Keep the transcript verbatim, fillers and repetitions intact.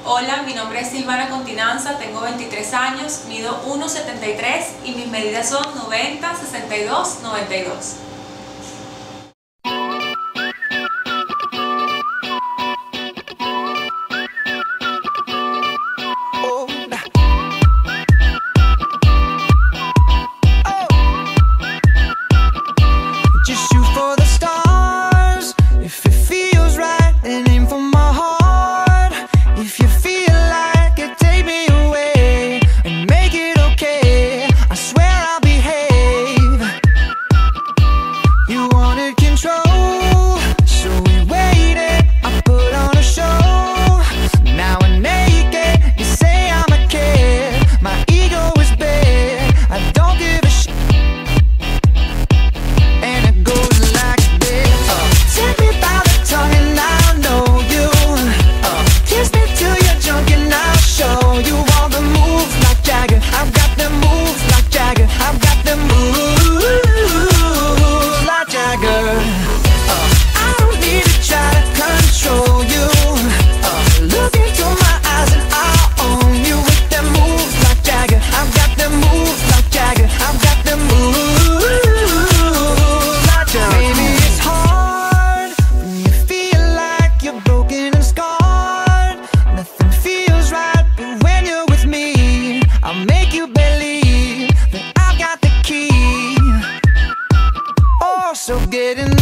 Hola, mi nombre es Silvana Continanza, tengo veintitrés años, mido uno setenta y tres y mis medidas son noventa, sesenta y dos, noventa y dos. So get in